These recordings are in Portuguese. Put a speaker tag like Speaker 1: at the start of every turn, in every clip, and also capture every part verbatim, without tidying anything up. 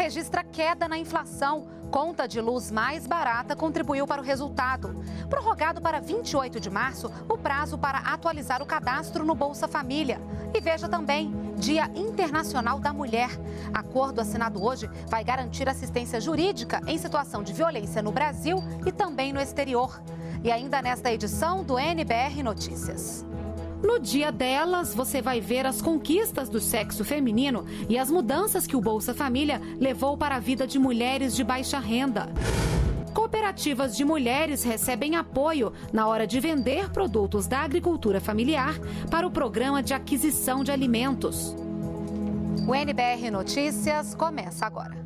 Speaker 1: registra queda na inflação. Conta de luz mais barata contribuiu para o resultado. Prorrogado para vinte e oito de março, o prazo para atualizar o cadastro no Bolsa Família. E veja também, Dia Internacional da Mulher. Acordo assinado hoje vai garantir assistência jurídica em situação de violência no Brasil e também no exterior. E ainda nesta edição do N B R Notícias. No Dia delas, você vai ver as conquistas do sexo feminino e as mudanças que o Bolsa Família levou para a vida de mulheres de baixa renda. Cooperativas de mulheres recebem apoio na hora de vender produtos da agricultura familiar para o programa de aquisição de alimentos. O N B R Notícias começa agora.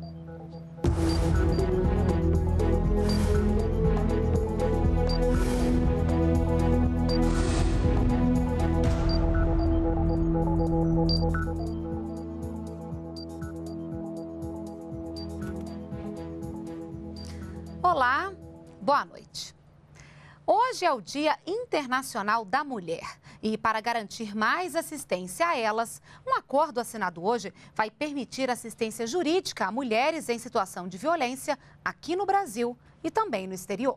Speaker 1: Olá, boa noite. Hoje é o Dia Internacional da Mulher e, para garantir mais assistência a elas, um acordo assinado hoje vai permitir assistência jurídica a mulheres em situação de violência aqui no Brasil e também no exterior.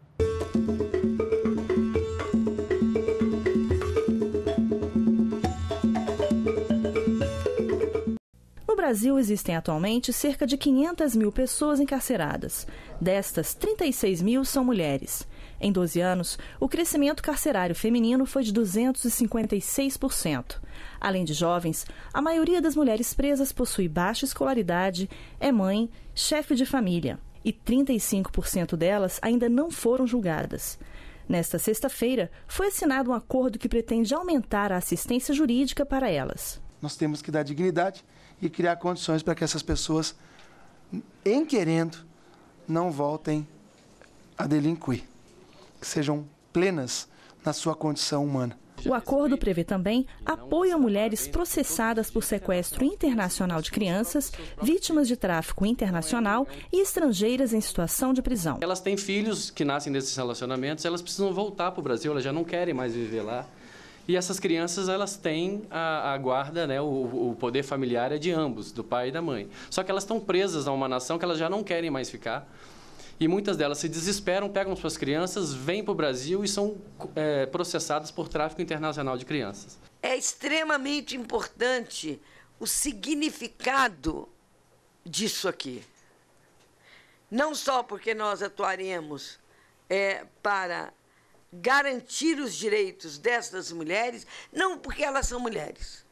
Speaker 2: No Brasil, existem atualmente cerca de quinhentas mil pessoas encarceradas. Destas, trinta e seis mil são mulheres. Em doze anos, o crescimento carcerário feminino foi de duzentos e cinquenta e seis por cento. Além de jovens, a maioria das mulheres presas possui baixa escolaridade, é mãe, chefe de família. E trinta e cinco por cento delas ainda não foram julgadas. Nesta sexta-feira, foi assinado um acordo que pretende aumentar a assistência jurídica para elas.
Speaker 3: Nós temos que dar dignidade e criar condições para que essas pessoas, em querendo, não voltem a delinquir, que sejam plenas na sua condição humana.
Speaker 2: O acordo prevê também apoio a mulheres processadas por sequestro internacional de crianças, vítimas de tráfico internacional e estrangeiras em situação de prisão.
Speaker 4: Elas têm filhos que nascem desses relacionamentos, elas precisam voltar para o Brasil, elas já não querem mais viver lá. E essas crianças, elas têm a, a guarda, né, o, o poder familiar é de ambos, do pai e da mãe. Só que elas estão presas a uma nação que elas já não querem mais ficar. E muitas delas se desesperam, pegam suas crianças, vêm para o Brasil e são é, processadas por tráfico internacional de crianças.
Speaker 5: É extremamente importante o significado disso aqui. Não só porque nós atuaremos é, para garantir os direitos dessas mulheres, não porque elas são mulheres,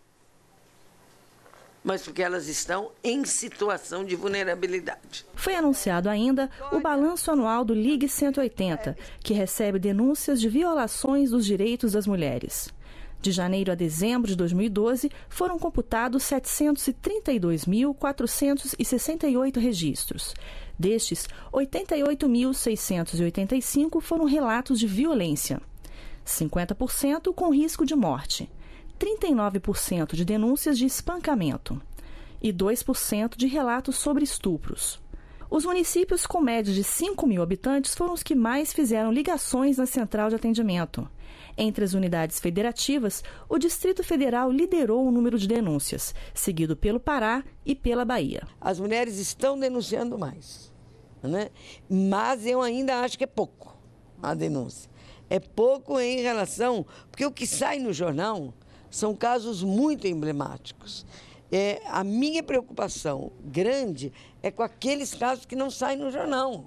Speaker 5: mas porque elas estão em situação de vulnerabilidade.
Speaker 2: Foi anunciado ainda o balanço anual do Ligue cento e oitenta, que recebe denúncias de violações dos direitos das mulheres. De janeiro a dezembro de dois mil e doze, foram computados setecentos e trinta e dois mil, quatrocentos e sessenta e oito registros. Destes, oitenta e oito mil, seiscentos e oitenta e cinco foram relatos de violência, cinquenta por cento com risco de morte, trinta e nove por cento de denúncias de espancamento e dois por cento de relatos sobre estupros. Os municípios com média de cinco mil habitantes foram os que mais fizeram ligações na central de atendimento. Entre as unidades federativas, o Distrito Federal liderou o número de denúncias, seguido pelo Pará e pela Bahia.
Speaker 5: As mulheres estão denunciando mais, né? Mas eu ainda acho que é pouco a denúncia. É pouco em relação... Porque o que sai no jornal são casos muito emblemáticos. É, a minha preocupação grande é com aqueles casos que não saem no jornal.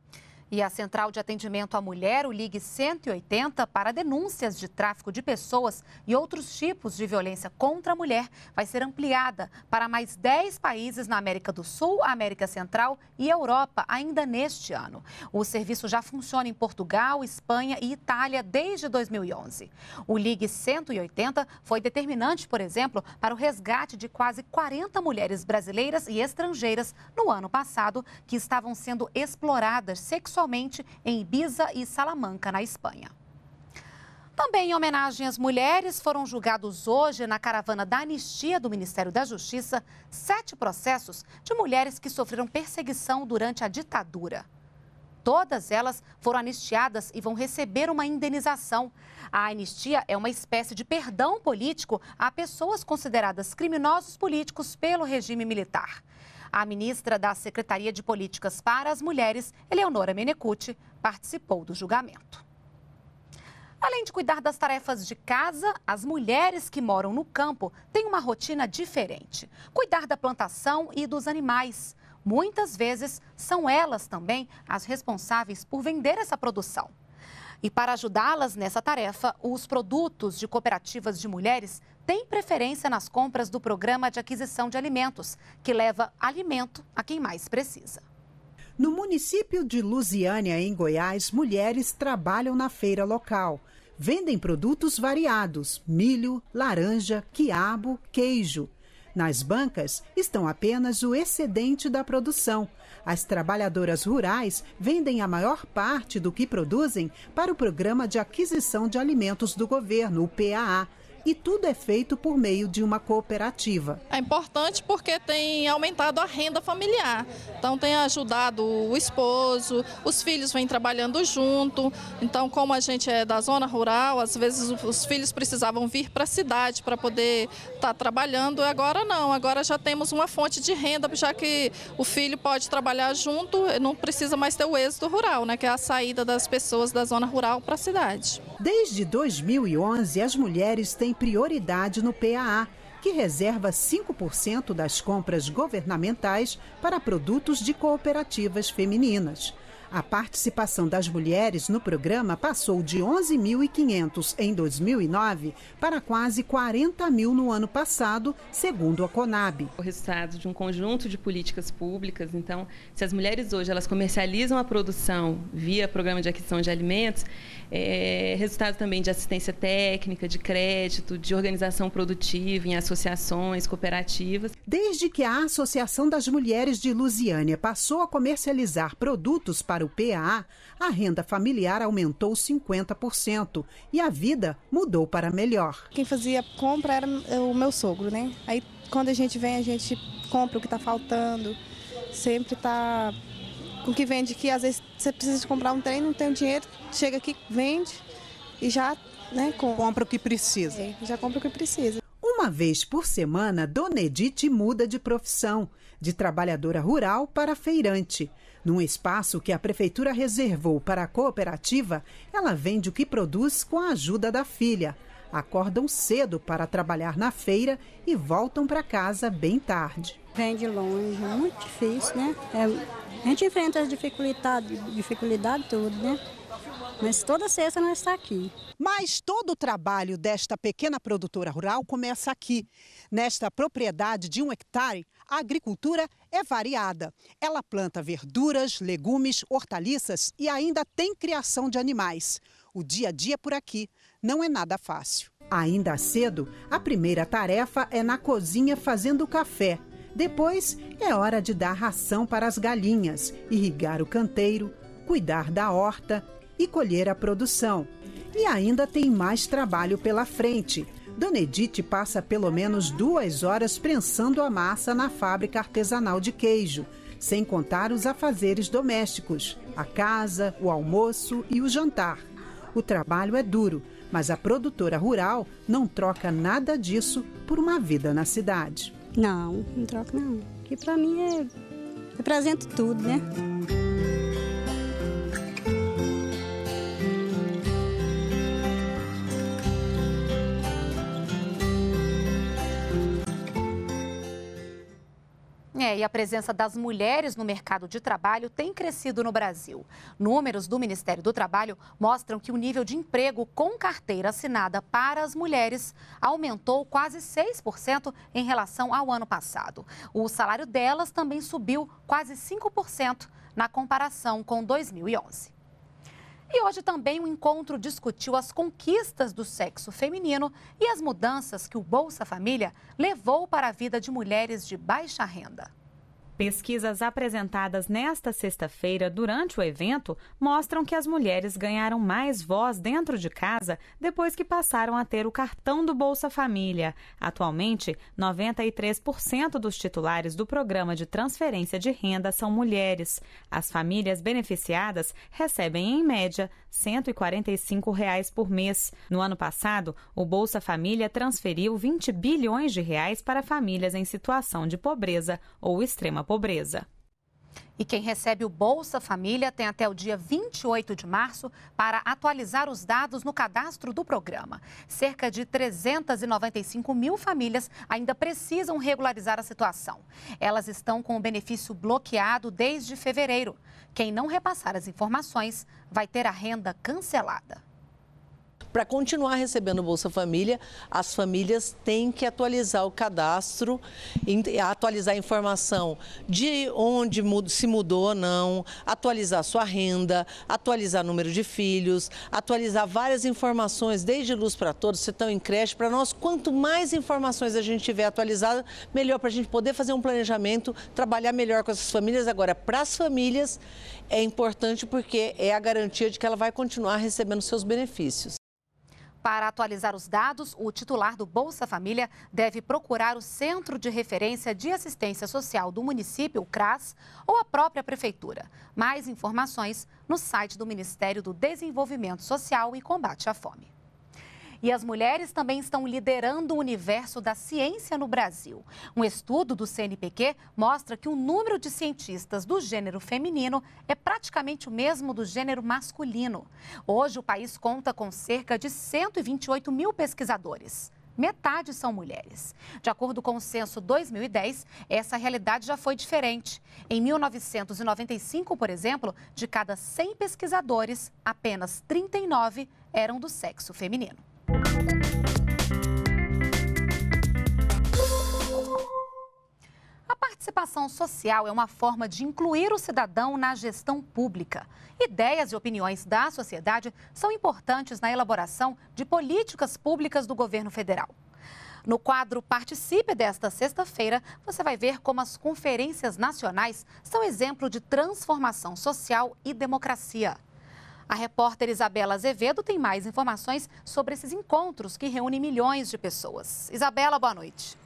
Speaker 1: E a Central de Atendimento à Mulher, o Ligue cento e oitenta, para denúncias de tráfico de pessoas e outros tipos de violência contra a mulher, vai ser ampliada para mais dez países na América do Sul, América Central e Europa ainda neste ano. O serviço já funciona em Portugal, Espanha e Itália desde dois mil e onze. O Ligue cento e oitenta foi determinante, por exemplo, para o resgate de quase quarenta mulheres brasileiras e estrangeiras no ano passado que estavam sendo exploradas sexualmente somente em Ibiza e Salamanca, na Espanha. Também em homenagem às mulheres, foram julgados hoje, na caravana da anistia do Ministério da Justiça, sete processos de mulheres que sofreram perseguição durante a ditadura. Todas elas foram anistiadas e vão receber uma indenização. A anistia é uma espécie de perdão político a pessoas consideradas criminosos políticos pelo regime militar. A ministra da Secretaria de Políticas para as Mulheres, Eleonora Menecute, participou do julgamento. Além de cuidar das tarefas de casa, as mulheres que moram no campo têm uma rotina diferente. Cuidar da plantação e dos animais. Muitas vezes são elas também as responsáveis por vender essa produção. E para ajudá-las nessa tarefa, os produtos de cooperativas de mulheres têm preferência nas compras do Programa de Aquisição de Alimentos, que leva alimento a quem mais precisa.
Speaker 6: No município de Lusiânia, em Goiás, mulheres trabalham na feira local. Vendem produtos variados: milho, laranja, quiabo, queijo. Nas bancas estão apenas o excedente da produção. As trabalhadoras rurais vendem a maior parte do que produzem para o Programa de Aquisição de Alimentos do Governo, o P A A. E tudo é feito por meio de uma cooperativa.
Speaker 7: É importante porque tem aumentado a renda familiar. Então tem ajudado o esposo, os filhos vêm trabalhando junto. Então, como a gente é da zona rural, às vezes os filhos precisavam vir para a cidade para poder estar trabalhando. Agora não, agora já temos uma fonte de renda, já que o filho pode trabalhar junto, não precisa mais ter o êxodo rural, né, que é a saída das pessoas da zona rural para a cidade.
Speaker 6: Desde dois mil e onze, as mulheres têm prioridade no P A A, que reserva cinco por cento das compras governamentais para produtos de cooperativas femininas. A participação das mulheres no programa passou de onze mil e quinhentos em dois mil e nove para quase quarenta mil no ano passado, segundo a Conab.
Speaker 8: O resultado de um conjunto de políticas públicas. Então, se as mulheres hoje elas comercializam a produção via Programa de Aquisição de Alimentos, é resultado também de assistência técnica, de crédito, de organização produtiva em associações, cooperativas.
Speaker 6: Desde que a Associação das Mulheres de Lusiânia passou a comercializar produtos para Para o P A A, a renda familiar aumentou cinquenta por cento e a vida mudou para melhor.
Speaker 9: Quem fazia compra era o meu sogro, né? Aí quando a gente vem, a gente compra o que está faltando, sempre está com o que vende aqui. Às vezes você precisa de comprar um trem, não tem o dinheiro, chega aqui, vende e já, né, compra.
Speaker 6: Compra o que precisa.
Speaker 9: É, já compra o que precisa.
Speaker 6: Uma vez por semana, Dona Edith muda de profissão, de trabalhadora rural para feirante. Num espaço que a prefeitura reservou para a cooperativa, ela vende o que produz com a ajuda da filha. Acordam cedo para trabalhar na feira e voltam para casa bem tarde.
Speaker 10: Vem de longe, é muito difícil, né? É, a gente enfrenta as dificuldades, dificuldade tudo, né? Mas toda sexta nós estamos aqui.
Speaker 6: Mas todo o trabalho desta pequena produtora rural começa aqui. Nesta propriedade de um hectare, a agricultura é variada. Ela planta verduras, legumes, hortaliças e ainda tem criação de animais. O dia a dia por aqui não é nada fácil. Ainda cedo, a primeira tarefa é na cozinha fazendo café. Depois, é hora de dar ração para as galinhas, irrigar o canteiro, cuidar da horta e colher a produção. E ainda tem mais trabalho pela frente. Dona Edith passa pelo menos duas horas prensando a massa na fábrica artesanal de queijo, sem contar os afazeres domésticos, a casa, o almoço e o jantar. O trabalho é duro, mas a produtora rural não troca nada disso por uma vida na cidade.
Speaker 10: Não, não troca não. Que para mim é representa tudo, né?
Speaker 1: É, e a presença das mulheres no mercado de trabalho tem crescido no Brasil. Números do Ministério do Trabalho mostram que o nível de emprego com carteira assinada para as mulheres aumentou quase seis por cento em relação ao ano passado. O salário delas também subiu quase cinco por cento na comparação com dois mil e onze. E hoje também o encontro discutiu as conquistas do sexo feminino e as mudanças que o Bolsa Família levou para a vida de mulheres de baixa renda.
Speaker 11: Pesquisas apresentadas nesta sexta-feira durante o evento mostram que as mulheres ganharam mais voz dentro de casa depois que passaram a ter o cartão do Bolsa Família. Atualmente, noventa e três por cento dos titulares do programa de transferência de renda são mulheres. As famílias beneficiadas recebem, em média, cento e quarenta e cinco reais por mês. No ano passado, o Bolsa Família transferiu vinte bilhões de reais para famílias em situação de pobreza ou extrema pobreza.
Speaker 1: E quem recebe o Bolsa Família tem até o dia vinte e oito de março para atualizar os dados no cadastro do programa. Cerca de trezentas e noventa e cinco mil famílias ainda precisam regularizar a situação. Elas estão com o benefício bloqueado desde fevereiro. Quem não repassar as informações vai ter a renda cancelada.
Speaker 12: Para continuar recebendo o Bolsa Família, as famílias têm que atualizar o cadastro, atualizar a informação de onde se mudou ou não, atualizar sua renda, atualizar o número de filhos, atualizar várias informações, desde luz para todos, se estão em creche, para nós, quanto mais informações a gente tiver atualizada, melhor para a gente poder fazer um planejamento, trabalhar melhor com essas famílias. Agora, para as famílias, é importante porque é a garantia de que ela vai continuar recebendo seus benefícios.
Speaker 1: Para atualizar os dados, o titular do Bolsa Família deve procurar o Centro de Referência de Assistência Social do município, o CRAS, ou a própria Prefeitura. Mais informações no site do Ministério do Desenvolvimento Social e Combate à Fome. E as mulheres também estão liderando o universo da ciência no Brasil. Um estudo do C N P Q mostra que o número de cientistas do gênero feminino é praticamente o mesmo do gênero masculino. Hoje, o país conta com cerca de cento e vinte e oito mil pesquisadores. Metade são mulheres. De acordo com o censo dois mil e dez, essa realidade já foi diferente. Em mil novecentos e noventa e cinco, por exemplo, de cada cem pesquisadores, apenas trinta e nove eram do sexo feminino. A participação social é uma forma de incluir o cidadão na gestão pública. Ideias e opiniões da sociedade são importantes na elaboração de políticas públicas do governo federal. No quadro Participe desta sexta-feira, você vai ver como as conferências nacionais são exemplo de transformação social e democracia. A repórter Isabela Azevedo tem mais informações sobre esses encontros que reúnem milhões de pessoas. Isabela, boa noite.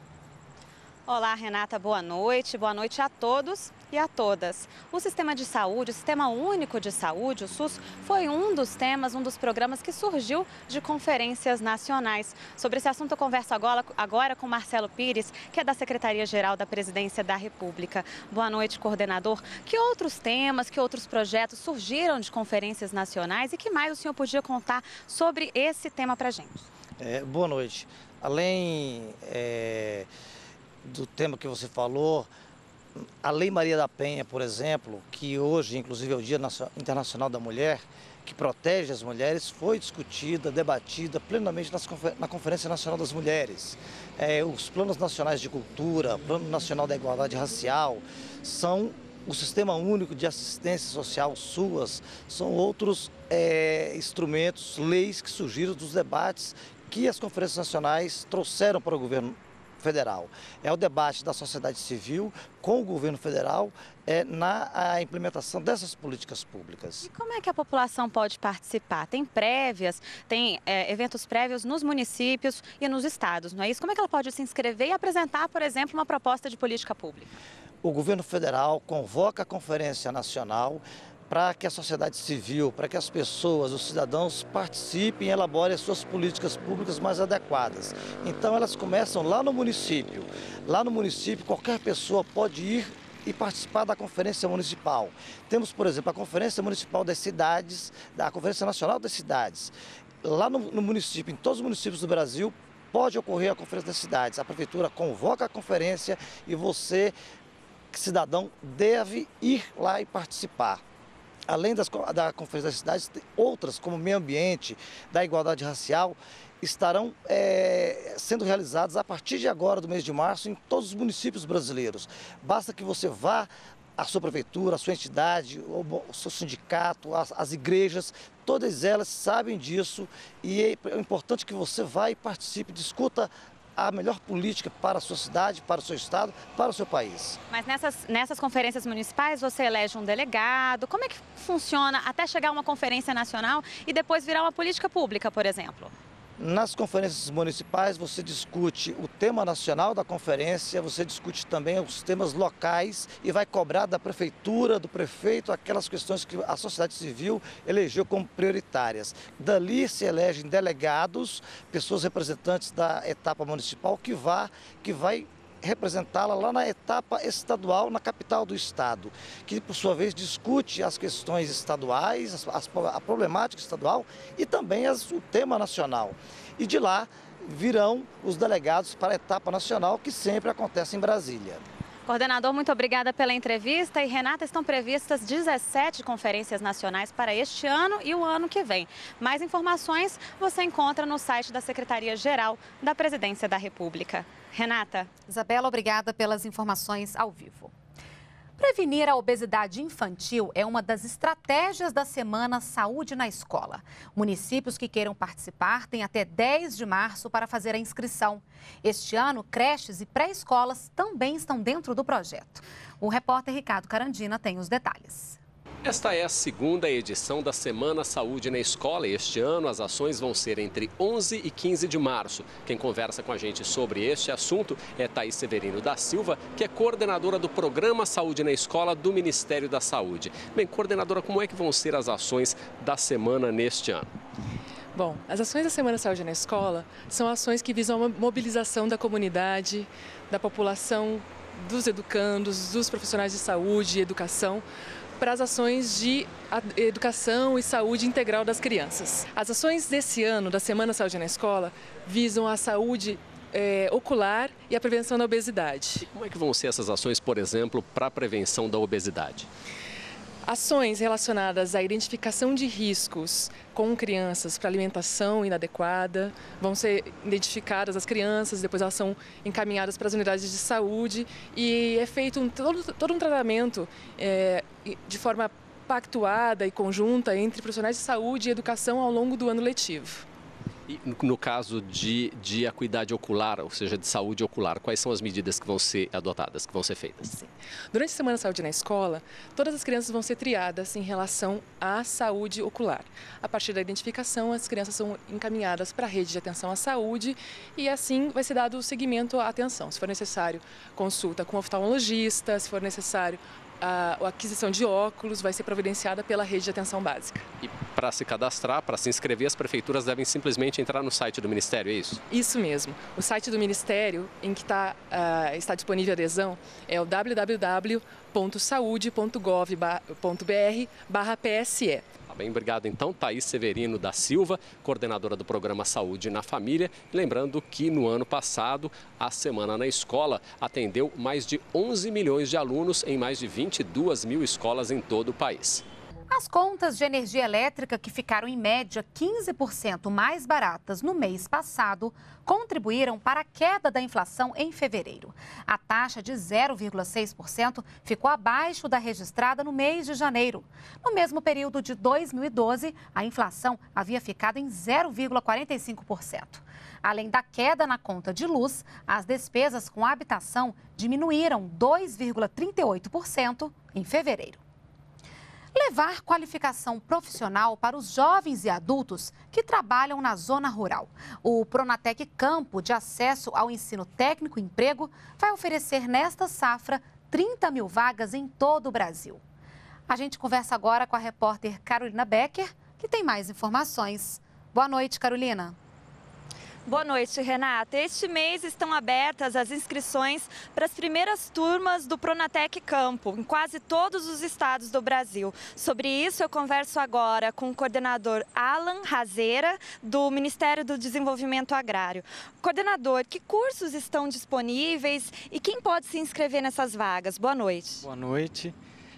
Speaker 13: Olá, Renata, boa noite. Boa noite a todos e a todas. O Sistema de Saúde, o Sistema Único de Saúde, o SUS, foi um dos temas, um dos programas que surgiu de conferências nacionais. Sobre esse assunto eu converso agora, agora com Marcelo Pires, que é da Secretaria-Geral da Presidência da República. Boa noite, coordenador. Que outros temas, que outros projetos surgiram de conferências nacionais e que mais o senhor podia contar sobre esse tema para a gente?
Speaker 14: É, boa noite. Além... É... do tema que você falou, a Lei Maria da Penha, por exemplo, que hoje, inclusive, é o Dia Internacional da Mulher, que protege as mulheres, foi discutida, debatida plenamente na Conferência Nacional das Mulheres. É, os planos nacionais de cultura, Plano Nacional da Igualdade Racial, são o Sistema Único de Assistência Social, SUAS, são outros é, instrumentos, leis que surgiram dos debates que as conferências nacionais trouxeram para o governo federal. É o debate da sociedade civil com o governo federal é, na a implementação dessas políticas públicas.
Speaker 13: E como é que a população pode participar? Tem prévias, tem é, eventos prévios nos municípios e nos estados, não é isso? Como é que ela pode se inscrever e apresentar, por exemplo, uma proposta de política pública?
Speaker 14: O governo federal convoca a Conferência Nacional para que a sociedade civil, para que as pessoas, os cidadãos participem e elaborem as suas políticas públicas mais adequadas. Então elas começam lá no município. Lá no município qualquer pessoa pode ir e participar da Conferência Municipal. Temos, por exemplo, a Conferência Municipal das Cidades, a Conferência Nacional das Cidades. Lá no, no município, em todos os municípios do Brasil, pode ocorrer a Conferência das Cidades. A Prefeitura convoca a conferência e você, cidadão, deve ir lá e participar. Além das, da Conferência das Cidades, outras, como meio ambiente, da igualdade racial, estarão é, sendo realizadas a partir de agora, do mês de março, em todos os municípios brasileiros. Basta que você vá à sua prefeitura, à sua entidade, ao seu sindicato, às, às igrejas, todas elas sabem disso e é importante que você vá e participe, discuta a melhor política para a sua cidade, para o seu estado, para o seu país.
Speaker 13: Mas nessas, nessas conferências municipais você elege um delegado, como é que funciona até chegar a uma conferência nacional e depois virar uma política pública, por exemplo?
Speaker 14: Nas conferências municipais você discute o tema nacional da conferência, você discute também os temas locais e vai cobrar da prefeitura, do prefeito, aquelas questões que a sociedade civil elegeu como prioritárias. Dali se elegem delegados, pessoas representantes da etapa municipal que, vá, que vai representá-la lá na etapa estadual, na capital do estado, que por sua vez discute as questões estaduais, as, as, a problemática estadual e também as, o tema nacional. E de lá virão os delegados para a etapa nacional, que sempre acontece em Brasília.
Speaker 13: Coordenador, muito obrigada pela entrevista. E, Renata, estão previstas dezessete conferências nacionais para este ano e o ano que vem. Mais informações você encontra no site da Secretaria-Geral da Presidência da República. Renata.
Speaker 1: Isabela, obrigada pelas informações ao vivo. Prevenir a obesidade infantil é uma das estratégias da Semana Saúde na Escola. Municípios que queiram participar têm até dez de março para fazer a inscrição. Este ano, creches e pré-escolas também estão dentro do projeto. O repórter Ricardo Carandina tem os detalhes.
Speaker 15: Esta é a segunda edição da Semana Saúde na Escola e este ano as ações vão ser entre onze e quinze de março. Quem conversa com a gente sobre este assunto é Thaís Severino da Silva, que é coordenadora do Programa Saúde na Escola do Ministério da Saúde. Bem, coordenadora, como é que vão ser as ações da semana neste ano?
Speaker 16: Bom, as ações da Semana Saúde na Escola são ações que visam a mobilização da comunidade, da população, dos educandos, dos profissionais de saúde e educação, para as ações de educação e saúde integral das crianças. As ações desse ano, da Semana Saúde na Escola, visam a saúde é, ocular e a prevenção da obesidade.
Speaker 15: E como é que vão ser essas ações, por exemplo, para a prevenção da obesidade?
Speaker 16: Ações relacionadas à identificação de riscos com crianças para alimentação inadequada, vão ser identificadas as crianças, depois elas são encaminhadas para as unidades de saúde e é feito um, todo, todo um tratamento é, de forma pactuada e conjunta entre profissionais de saúde e educação ao longo do ano letivo.
Speaker 15: E no caso de, de acuidade ocular, ou seja, de saúde ocular, quais são as medidas que vão ser adotadas, que vão ser feitas?
Speaker 16: Sim. Durante a Semana Saúde na Escola, todas as crianças vão ser triadas em relação à saúde ocular. A partir da identificação, as crianças são encaminhadas para a rede de atenção à saúde e assim vai ser dado o seguimento à atenção. Se for necessário, consulta com oftalmologista, se for necessário, a aquisição de óculos vai ser providenciada pela rede de atenção básica.
Speaker 15: E para se cadastrar, para se inscrever, as prefeituras devem simplesmente entrar no site do Ministério, é isso?
Speaker 16: Isso mesmo. O site do Ministério, em que tá, uh, está disponível a adesão, é o w w w ponto saúde ponto gov ponto b r barra P S E.
Speaker 15: Bem, obrigado então, Thaís Severino da Silva, coordenadora do Programa Saúde na Família. Lembrando que no ano passado, a Semana na Escola atendeu mais de onze milhões de alunos em mais de vinte e duas mil escolas em todo o país.
Speaker 1: As contas de energia elétrica, que ficaram em média quinze por cento mais baratas no mês passado, contribuíram para a queda da inflação em fevereiro. A taxa de zero vírgula seis por cento ficou abaixo da registrada no mês de janeiro. No mesmo período de dois mil e doze, a inflação havia ficado em zero vírgula quarenta e cinco por cento. Além da queda na conta de luz, as despesas com habitação diminuíram dois vírgula trinta e oito por cento em fevereiro. Levar qualificação profissional para os jovens e adultos que trabalham na zona rural. O Pronatec Campo, de acesso ao ensino técnico e emprego, vai oferecer nesta safra trinta mil vagas em todo o Brasil. A gente conversa agora com a repórter Carolina Becker, que tem mais informações. Boa noite, Carolina.
Speaker 17: Boa noite, Renata. Este mês estão abertas as inscrições para as primeiras turmas do Pronatec Campo, em quase todos os estados do Brasil. Sobre isso, eu converso agora com o coordenador Alan Razeira, do Ministério do Desenvolvimento Agrário. Coordenador, que cursos estão disponíveis e quem pode se inscrever nessas vagas? Boa noite.
Speaker 18: Boa noite.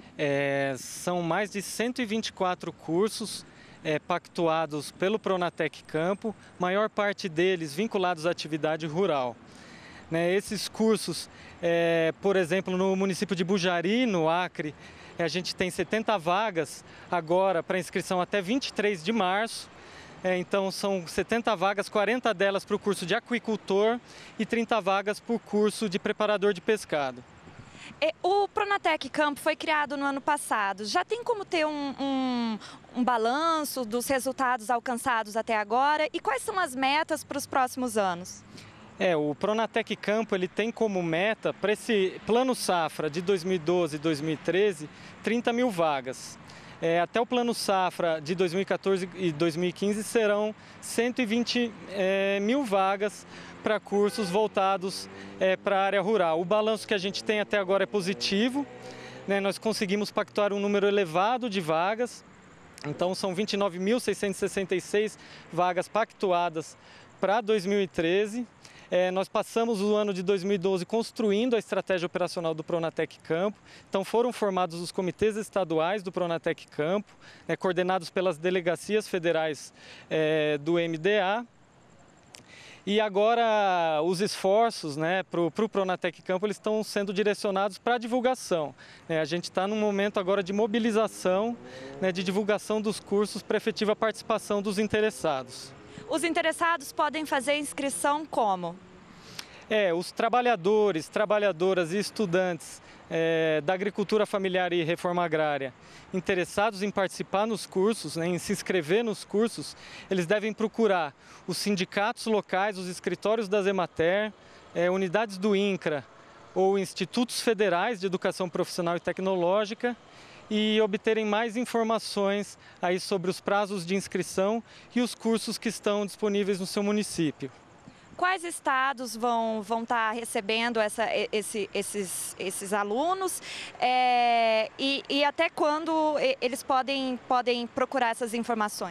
Speaker 18: É, são mais de cento e vinte e quatro cursos É, pactuados pelo Pronatec Campo, maior parte deles vinculados à atividade rural. Né, esses cursos, é, por exemplo, no município de Bujari, no Acre, a gente tem setenta vagas agora para inscrição até vinte e três de março. É, então são setenta vagas, quarenta delas para o curso de aquicultor e trinta vagas para o curso de preparador de pescado.
Speaker 17: O Pronatec Campo foi criado no ano passado. Já tem como ter um, um, um balanço dos resultados alcançados até agora? E quais são as metas para os próximos anos?
Speaker 18: É, o Pronatec Campo ele tem como meta, para esse plano safra de dois mil e doze e dois mil e treze, trinta mil vagas. É, até o Plano Safra de dois mil e quatorze e dois mil e quinze serão cento e vinte é, mil vagas para cursos voltados é, para a área rural. O balanço que a gente tem até agora é positivo, né? Nós conseguimos pactuar um número elevado de vagas, então são vinte e nove mil seiscentos e sessenta e seis vagas pactuadas para dois mil e treze. É, nós passamos o ano de dois mil e doze construindo a estratégia operacional do Pronatec Campo. Então foram formados os comitês estaduais do Pronatec Campo, né, coordenados pelas delegacias federais é, do M D A. E agora os esforços, né, para o pro Pronatec Campo eles estão sendo direcionados para a divulgação. Né? A gente está num momento agora de mobilização, né, de divulgação dos cursos para efetiva participação dos interessados.
Speaker 17: Os interessados podem fazer inscrição como?
Speaker 18: É, os trabalhadores, trabalhadoras e estudantes é, da agricultura familiar e reforma agrária interessados em participar nos cursos, né, em se inscrever nos cursos, eles devem procurar os sindicatos locais, os escritórios da Zemater, é, unidades do INCRA ou institutos federais de educação profissional e tecnológica e obterem mais informações aí sobre os prazos de inscrição e os cursos que estão disponíveis no seu município.
Speaker 17: Quais estados vão vão estar recebendo essa, esse, esses, esses alunos é, e, e até quando eles podem, podem procurar essas informações?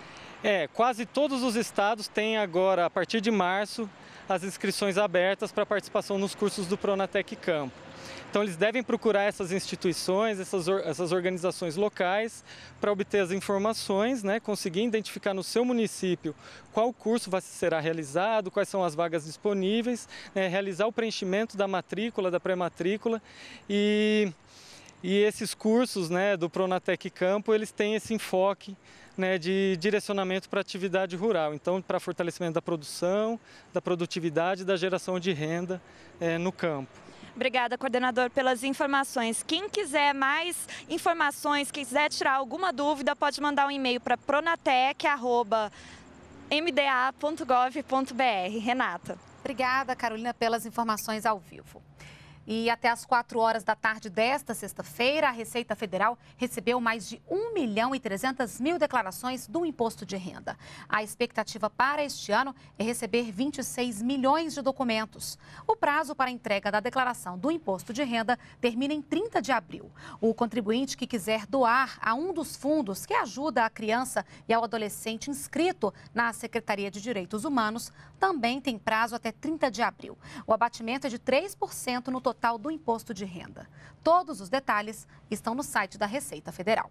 Speaker 18: É, quase todos os estados têm agora, a partir de março, as inscrições abertas para participação nos cursos do Pronatec Campo. Então eles devem procurar essas instituições, essas, essas organizações locais para obter as informações, né, conseguir identificar no seu município qual curso vai, será realizado, quais são as vagas disponíveis, né, realizar o preenchimento da matrícula, da pré-matrícula e, e esses cursos, né, do Pronatec Campo, eles têm esse enfoque, né, de direcionamento para a atividade rural, então para fortalecimento da produção, da produtividade e da geração de renda é, no campo.
Speaker 17: Obrigada, coordenador, pelas informações. Quem quiser mais informações, quiser tirar alguma dúvida, pode mandar um e-mail para pronatec arroba m d a ponto gov ponto b r. Renata.
Speaker 1: Obrigada, Carolina, pelas informações ao vivo. E até às quatro horas da tarde desta sexta-feira, a Receita Federal recebeu mais de um milhão e trezentas mil declarações do imposto de renda. A expectativa para este ano é receber vinte e seis milhões de documentos. O prazo para a entrega da declaração do imposto de renda termina em trinta de abril. O contribuinte que quiser doar a um dos fundos que ajuda a criança e ao adolescente inscrito na Secretaria de Direitos Humanos também tem prazo até trinta de abril. O abatimento é de três por cento no total do imposto de renda. Todos os detalhes estão no site da Receita Federal.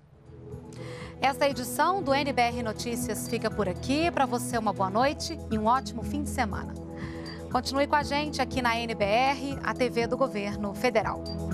Speaker 1: Esta edição do N B R Notícias fica por aqui. Para você, uma boa noite e um ótimo fim de semana. Continue com a gente aqui na N B R, a T V do Governo Federal.